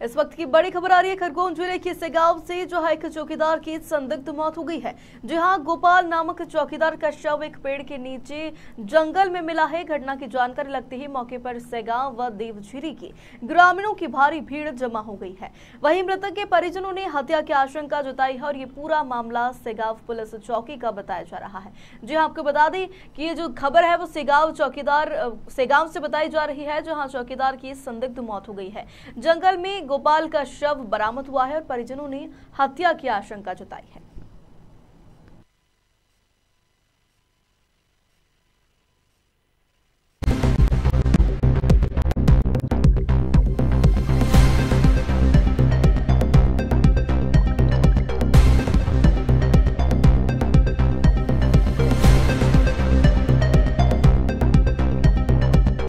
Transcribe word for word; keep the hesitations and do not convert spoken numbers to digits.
इस वक्त की बड़ी खबर आ रही है खरगोन जिले के सेगांव से, जहां एक चौकीदार की संदिग्ध मौत हो गई है। जी हां, गोपाल नामक चौकीदार का शव एक पेड़ के नीचे जंगल में मिला है। घटना की जानकारी लगते ही मौके पर सेगांव व देवझिरी की ग्रामीणों की भारी भीड़ जमा हो गई है। वहीं मृतक के परिजनों ने हत्या की आशंका जताई है और ये पूरा मामला सेगांव पुलिस चौकी का बताया जा रहा है। जी हां, आपको बता दें कि ये जो खबर है वो सेगांव चौकीदार सेगांव से बताई जा रही है, जहां चौकीदार की संदिग्ध मौत हो गई है। जंगल में गोपाल का शव बरामद हुआ है और परिजनों ने हत्या की आशंका जताई है।